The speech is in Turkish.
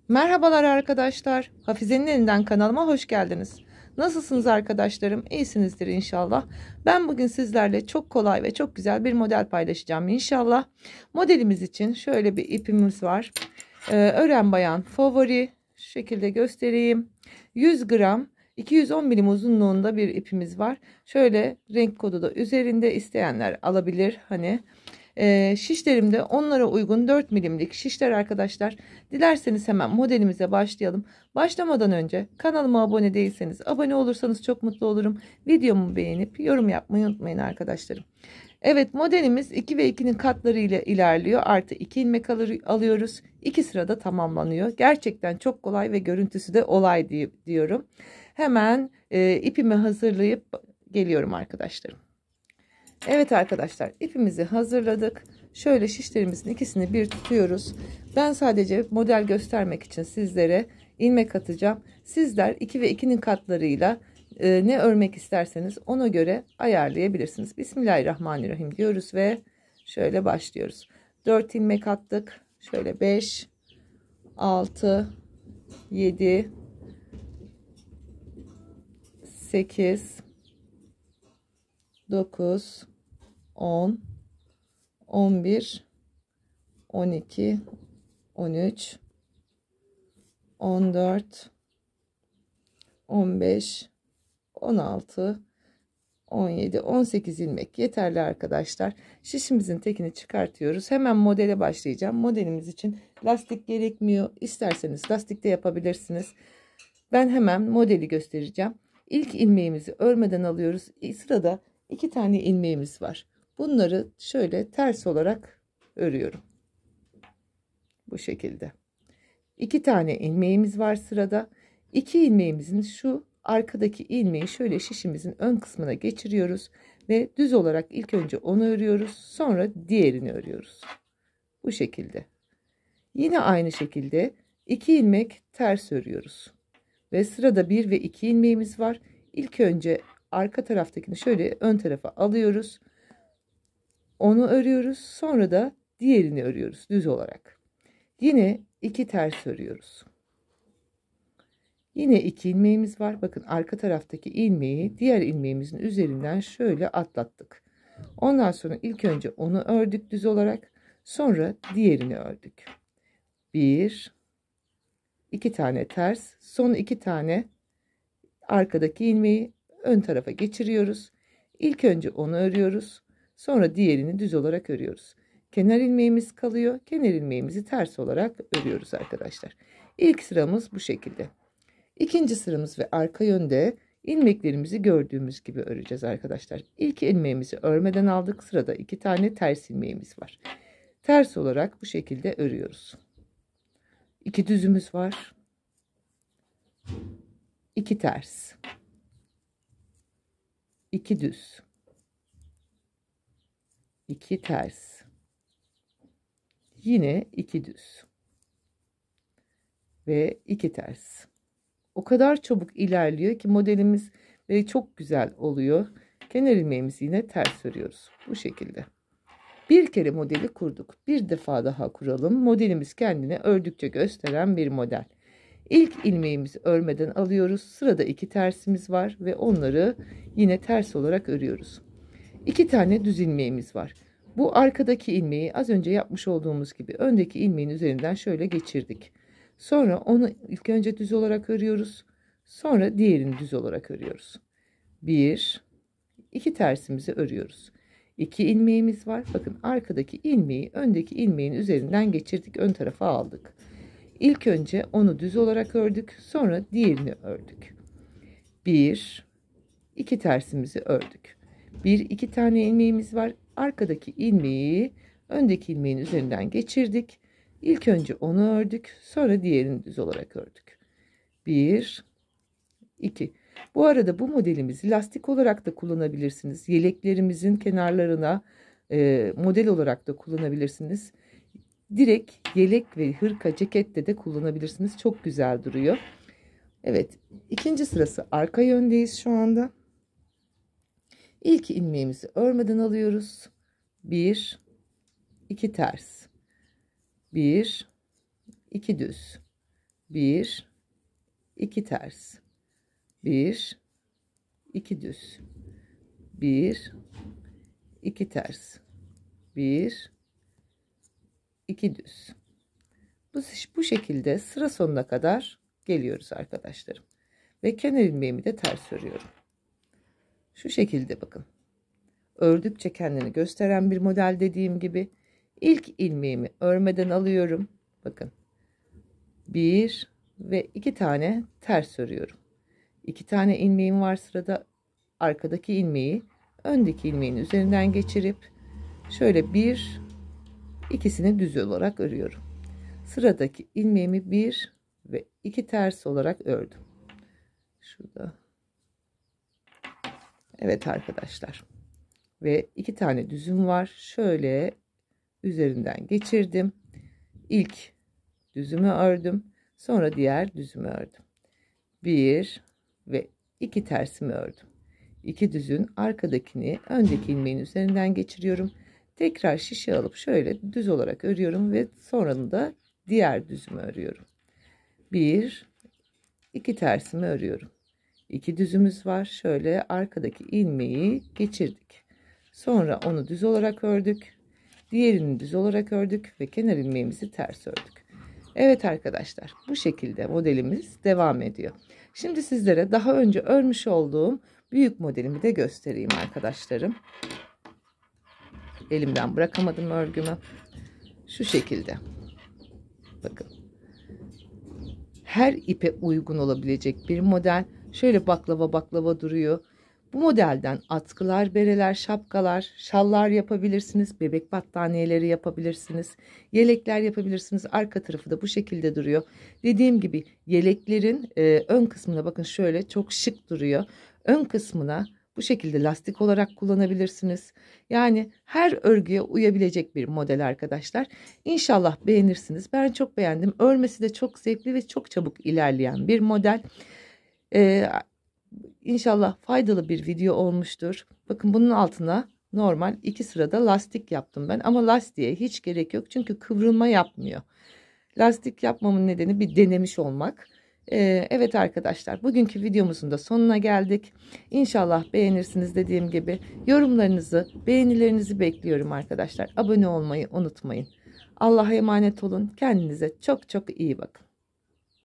Merhabalar arkadaşlar. Hafize'nin elinden kanalıma hoş geldiniz. Nasılsınız arkadaşlarım? İyisinizdir inşallah. Ben bugün sizlerle çok kolay ve çok güzel bir model paylaşacağım inşallah. Modelimiz için şöyle bir ipimiz var. Ören bayan favori. Şu şekilde göstereyim. 100 gram 210 milim uzunluğunda bir ipimiz var. Şöyle renk kodu da üzerinde, isteyenler alabilir. Şişlerimde onlara uygun 4 milimlik şişler arkadaşlar. Dilerseniz hemen modelimize başlayalım. Başlamadan önce kanalıma abone değilseniz abone olursanız çok mutlu olurum. Videomu beğenip yorum yapmayı unutmayın arkadaşlarım. Evet, modelimiz 2 ve 2'nin katları ile ilerliyor. Artı 2 ilmek alıyoruz. 2 sırada tamamlanıyor. Gerçekten çok kolay ve görüntüsü de olay diyorum. Hemen ipimi hazırlayıp geliyorum arkadaşlarım. Evet arkadaşlar, ipimizi hazırladık. Şöyle şişlerimizin ikisini bir tutuyoruz. Ben sadece model göstermek için sizlere ilmek atacağım. Sizler 2 ve 2'nin katlarıyla ne örmek isterseniz ona göre ayarlayabilirsiniz. Bismillahirrahmanirrahim diyoruz ve şöyle başlıyoruz. 4 ilmek attık. Şöyle 5, 6, 7, 8, 9, 10, 11, 12, 13, 14, 15, 16, 17, 18 ilmek yeterli arkadaşlar. Şişimizin tekini çıkartıyoruz. Hemen modele başlayacağım. Modelimiz için lastik gerekmiyor. İsterseniz lastikte yapabilirsiniz. Ben hemen modeli göstereceğim. İlk ilmeğimizi örmeden alıyoruz. Sırada 2 tane ilmeğimiz var. Bunları şöyle ters olarak örüyorum. Bu şekilde. 2 tane ilmeğimiz var sırada. 2 ilmeğimizin şu arkadaki ilmeği şöyle şişimizin ön kısmına geçiriyoruz ve düz olarak ilk önce onu örüyoruz, sonra diğerini örüyoruz. Bu şekilde. Yine aynı şekilde 2 ilmek ters örüyoruz. Ve sırada 1 ve 2 ilmeğimiz var. İlk önce arka taraftakini şöyle ön tarafa alıyoruz. Onu örüyoruz. Sonra da diğerini örüyoruz düz olarak. Yine 2 ters örüyoruz. Yine 2 ilmeğimiz var. Bakın arka taraftaki ilmeği diğer ilmeğimizin üzerinden şöyle atlattık. Ondan sonra ilk önce onu ördük düz olarak. Sonra diğerini ördük. 1, 2 tane ters. Son 2 tane arkadaki ilmeği ön tarafa geçiriyoruz. İlk önce onu örüyoruz. Sonra diğerini düz olarak örüyoruz. Kenar ilmeğimiz kalıyor. Kenar ilmeğimizi ters olarak örüyoruz arkadaşlar. İlk sıramız bu şekilde. İkinci sıramız ve arka yönde ilmeklerimizi gördüğümüz gibi öreceğiz arkadaşlar. İlk ilmeğimizi örmeden aldık. Sırada 2 tane ters ilmeğimiz var. Ters olarak bu şekilde örüyoruz. 2 düzümüz var. 2 ters. 2 düz. 2 ters. Yine 2 düz. Ve 2 ters. O kadar çabuk ilerliyor ki modelimiz ve çok güzel oluyor. Kenar ilmeğimizi yine ters örüyoruz. Bu şekilde. Bir kere modeli kurduk. Bir defa daha kuralım. Modelimiz kendini ördükçe gösteren bir model. İlk ilmeğimizi örmeden alıyoruz. Sırada 2 tersimiz var ve onları yine ters olarak örüyoruz. 2 tane düz ilmeğimiz var. Bu arkadaki ilmeği az önce yapmış olduğumuz gibi öndeki ilmeğin üzerinden şöyle geçirdik. Sonra onu ilk önce düz olarak örüyoruz. Sonra diğerini düz olarak örüyoruz. 1, 2 tersimizi örüyoruz. 2 ilmeğimiz var. Bakın arkadaki ilmeği öndeki ilmeğin üzerinden geçirdik. Ön tarafa aldık. İlk önce onu düz olarak ördük. Sonra diğerini ördük. 1, 2 tersimizi ördük. 1, 2 tane ilmeğimiz var. Arkadaki ilmeği öndeki ilmeğin üzerinden geçirdik. İlk önce onu ördük. Sonra diğerini düz olarak ördük. 1, 2. Bu arada bu modelimizi lastik olarak da kullanabilirsiniz. Yeleklerimizin kenarlarına model olarak da kullanabilirsiniz. Direkt yelek ve hırka, cekette de kullanabilirsiniz. Çok güzel duruyor. Evet, ikinci sırası arka yöndeyiz şu anda. İlk ilmeğimizi örmeden alıyoruz. 1, 2 ters. 1, 2 düz. 1 2 ters, 1 2 düz, 1 2 ters, 1 2 düz. Bu şekilde sıra sonuna kadar geliyoruz arkadaşlarım. Ve kenar ilmeğimi de ters örüyorum. Şu şekilde bakın. Ördükçe kendini gösteren bir model, dediğim gibi. İlk ilmeğimi örmeden alıyorum. Bakın. 1 ve 2 tane ters örüyorum. 2 tane ilmeğim var sırada. Arkadaki ilmeği öndeki ilmeğin üzerinden geçirip şöyle ikisini düz olarak örüyorum. Sıradaki ilmeğimi 1 ve 2 ters olarak ördüm. Şurada. Evet arkadaşlar. Ve 2 tane düzüm var. Şöyle üzerinden geçirdim. İlk düzümü ördüm. Sonra diğer düzümü ördüm. 1 ve 2 tersimi ördüm. 2 düzün arkadakini öndeki ilmeğin üzerinden geçiriyorum. Tekrar şişe alıp şöyle düz olarak örüyorum ve sonra da diğer düzümü örüyorum. 1 2 tersimi örüyorum. 2 düzümüz var. Şöyle arkadaki ilmeği geçirdik. Sonra onu düz olarak ördük. Diğerini düz olarak ördük ve kenar ilmeğimizi ters ördük. Evet arkadaşlar, bu şekilde modelimiz devam ediyor. Şimdi sizlere daha önce örmüş olduğum büyük modelimi de göstereyim arkadaşlarım. Elimden bırakamadım örgümü. Şu şekilde. Bakın. Her ipe uygun olabilecek bir model. Şöyle baklava duruyor. Bu modelden atkılar, bereler, şapkalar, şallar yapabilirsiniz. Bebek battaniyeleri yapabilirsiniz. Yelekler yapabilirsiniz. Arka tarafı da bu şekilde duruyor. Dediğim gibi yeleklerin ön kısmına bakın, şöyle çok şık duruyor. Ön kısmına bu şekilde lastik olarak kullanabilirsiniz. Yani her örgüye uyabilecek bir model arkadaşlar. İnşallah beğenirsiniz. Ben çok beğendim. Örmesi de çok zevkli ve çok çabuk ilerleyen bir model. İnşallah faydalı bir video olmuştur. Bakın bunun altına normal 2 sırada lastik yaptım ben. Ama lastiğe hiç gerek yok. Çünkü kıvrılma yapmıyor. Lastik yapmamın nedeni bir denemiş olmak. Evet arkadaşlar, bugünkü videomuzun da sonuna geldik. İnşallah beğenirsiniz, dediğim gibi. Yorumlarınızı, beğenilerinizi bekliyorum arkadaşlar. Abone olmayı unutmayın. Allah'a emanet olun. Kendinize çok çok iyi bakın.